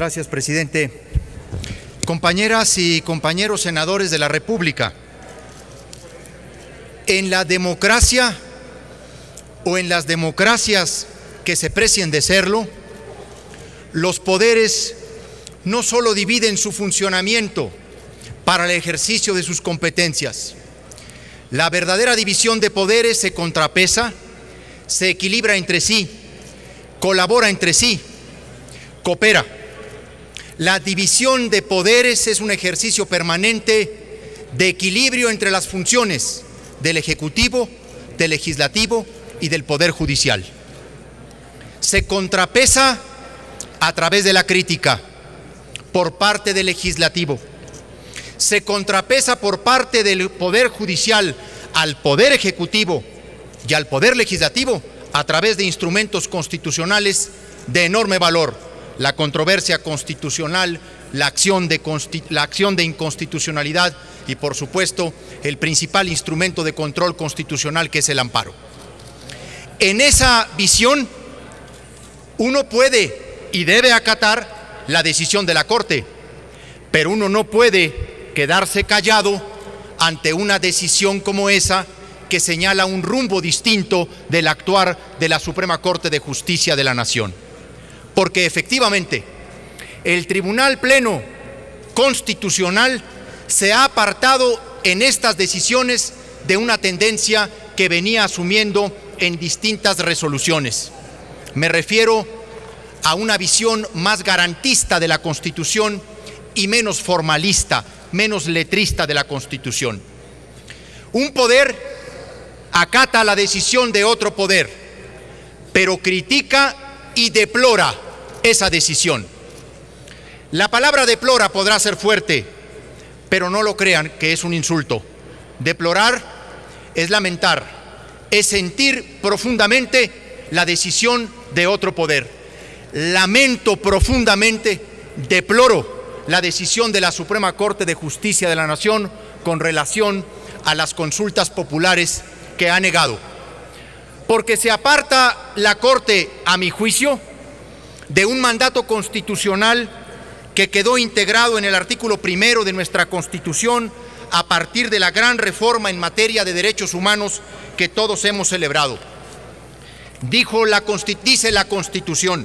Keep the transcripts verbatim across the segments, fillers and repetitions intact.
gracias, presidente. Compañeras y compañeros senadores de la República, en la democracia o en las democracias que se precien de serlo, los poderes no solo dividen su funcionamiento para el ejercicio de sus competencias. La verdadera división de poderes se contrapesa, se equilibra entre sí, colabora entre sí, coopera. La división de poderes es un ejercicio permanente de equilibrio entre las funciones del Ejecutivo, del Legislativo y del Poder Judicial. Se contrapesa a través de la crítica por parte del Legislativo. Se contrapesa por parte del Poder Judicial al Poder Ejecutivo y al Poder Legislativo a través de instrumentos constitucionales de enorme valor: la controversia constitucional, la acción de, la acción de inconstitucionalidad y, por supuesto, el principal instrumento de control constitucional, que es el amparo. En esa visión, uno puede y debe acatar la decisión de la Corte, pero uno no puede quedarse callado ante una decisión como esa, que señala un rumbo distinto del actuar de la Suprema Corte de Justicia de la Nación. Porque efectivamente el Tribunal Pleno Constitucional se ha apartado en estas decisiones de una tendencia que venía asumiendo en distintas resoluciones. Me refiero a una visión más garantista de la Constitución y menos formalista, menos letrista de la Constitución. Un poder acata la decisión de otro poder, pero critica y deplora esa decisión. La palabra deplora podrá ser fuerte, pero no lo crean que es un insulto. Deplorar es lamentar, es sentir profundamente la decisión de otro poder. Lamento profundamente, deploro la decisión de la Suprema Corte de Justicia de la Nación con relación a las consultas populares que ha negado. Porque se aparta la Corte, a mi juicio, de un mandato constitucional que quedó integrado en el artículo primero de nuestra Constitución a partir de la gran reforma en materia de derechos humanos que todos hemos celebrado. Dijo la, dice la Constitución: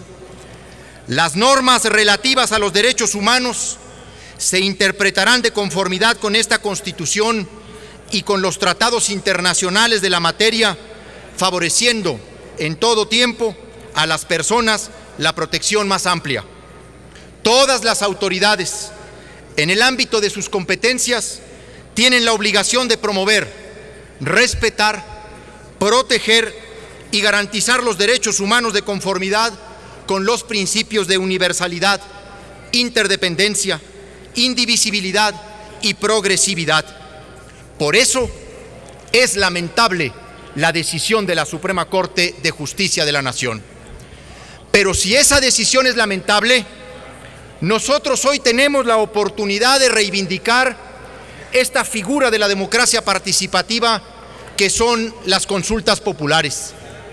las normas relativas a los derechos humanos se interpretarán de conformidad con esta Constitución y con los tratados internacionales de la materia, favoreciendo en todo tiempo a las personas la protección más amplia. Todas las autoridades, en el ámbito de sus competencias, tienen la obligación de promover, respetar, proteger y garantizar los derechos humanos de conformidad con los principios de universalidad, interdependencia, indivisibilidad y progresividad. Por eso es lamentable la decisión de la Suprema Corte de Justicia de la Nación. Pero si esa decisión es lamentable, nosotros hoy tenemos la oportunidad de reivindicar esta figura de la democracia participativa que son las consultas populares.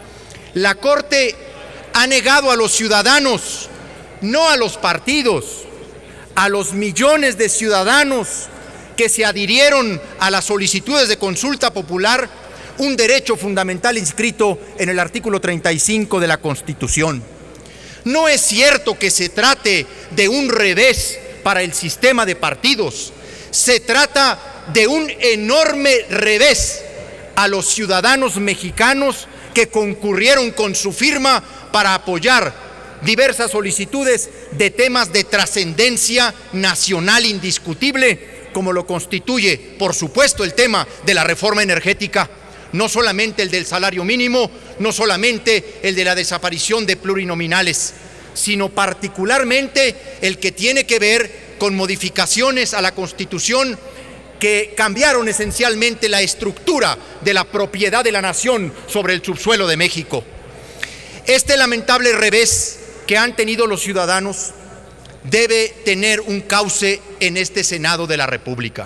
La Corte ha negado a los ciudadanos, no a los partidos, a los millones de ciudadanos que se adhirieron a las solicitudes de consulta popular, un derecho fundamental inscrito en el artículo treinta y cinco de la Constitución. No es cierto que se trate de un revés para el sistema de partidos. Se trata de un enorme revés a los ciudadanos mexicanos que concurrieron con su firma para apoyar diversas solicitudes de temas de trascendencia nacional indiscutible, como lo constituye, por supuesto, el tema de la reforma energética, no solamente el del salario mínimo, no solamente el de la desaparición de plurinominales, sino particularmente el que tiene que ver con modificaciones a la Constitución que cambiaron esencialmente la estructura de la propiedad de la nación sobre el subsuelo de México. Este lamentable revés que han tenido los ciudadanos debe tener un cauce en este Senado de la República.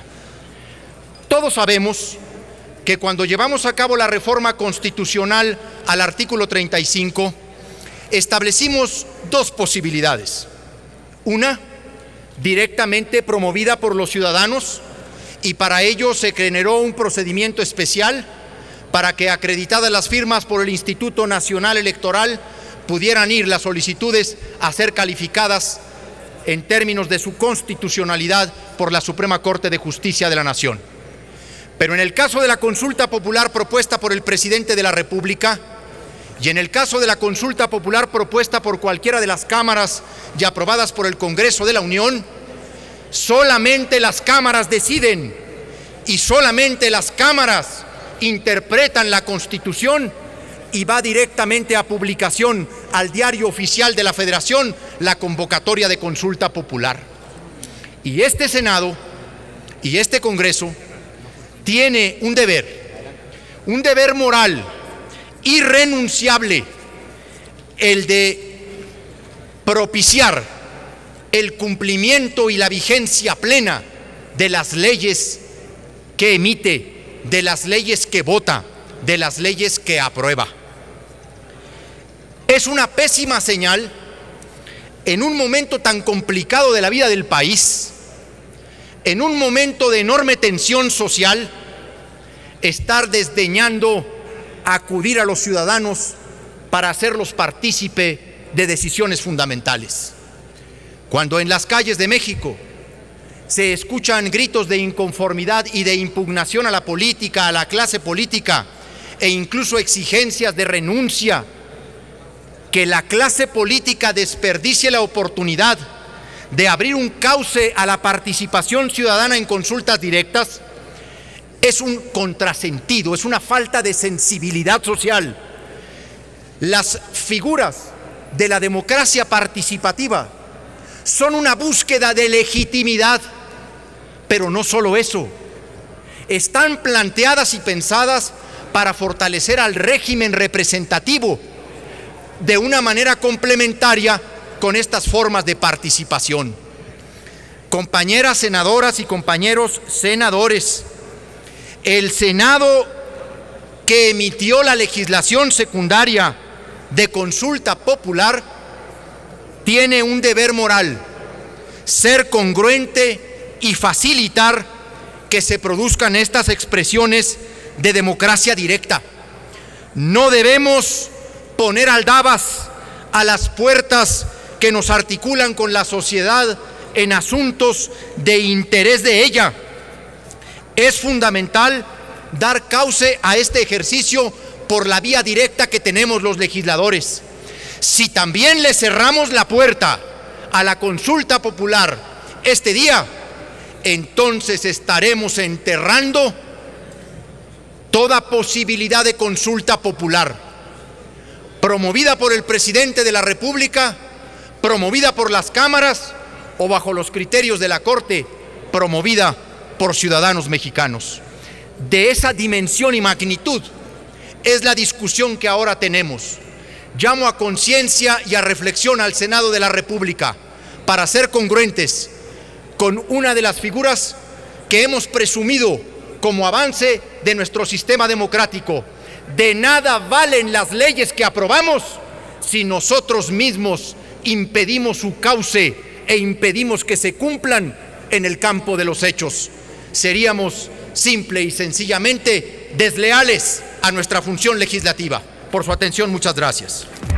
Todos sabemos que cuando llevamos a cabo la reforma constitucional al artículo treinta y cinco, establecimos dos posibilidades. Una, directamente promovida por los ciudadanos, y para ello se generó un procedimiento especial para que, acreditadas las firmas por el Instituto Nacional Electoral, pudieran ir las solicitudes a ser calificadas en términos de su constitucionalidad por la Suprema Corte de Justicia de la Nación. Pero en el caso de la consulta popular propuesta por el presidente de la República y en el caso de la consulta popular propuesta por cualquiera de las cámaras y aprobadas por el Congreso de la Unión, solamente las cámaras deciden y solamente las cámaras interpretan la Constitución, y va directamente a publicación al Diario Oficial de la Federación la convocatoria de consulta popular. Y este Senado y este Congreso tiene un deber, un deber moral irrenunciable, el de propiciar el cumplimiento y la vigencia plena de las leyes que emite, de las leyes que vota, de las leyes que aprueba. Es una pésima señal en un momento tan complicado de la vida del país, en un momento de enorme tensión social, estar desdeñando acudir a los ciudadanos para hacerlos partícipe de decisiones fundamentales. Cuando en las calles de México se escuchan gritos de inconformidad y de impugnación a la política, a la clase política, e incluso exigencias de renuncia, que la clase política desperdicie la oportunidad de abrir un cauce a la participación ciudadana en consultas directas, es un contrasentido, es una falta de sensibilidad social. Las figuras de la democracia participativa son una búsqueda de legitimidad, pero no solo eso, están planteadas y pensadas para fortalecer al régimen representativo de una manera complementaria con estas formas de participación. Compañeras senadoras y compañeros senadores, el Senado que emitió la legislación secundaria de consulta popular tiene un deber moral: ser congruente y facilitar que se produzcan estas expresiones de democracia directa. No debemos poner aldabas a las puertas que nos articulan con la sociedad en asuntos de interés de ella. Es fundamental dar cauce a este ejercicio por la vía directa que tenemos los legisladores. Si también le cerramos la puerta a la consulta popular este día, entonces estaremos enterrando toda posibilidad de consulta popular, promovida por el presidente de la República, promovida por las cámaras o bajo los criterios de la Corte, promovida por ciudadanos mexicanos. De esa dimensión y magnitud es la discusión que ahora tenemos. Llamo a conciencia y a reflexión al Senado de la República para ser congruentes con una de las figuras que hemos presumido como avance de nuestro sistema democrático. De nada valen las leyes que aprobamos si nosotros mismos impedimos su cauce e impedimos que se cumplan en el campo de los hechos. Seríamos simple y sencillamente desleales a nuestra función legislativa. Por su atención, muchas gracias.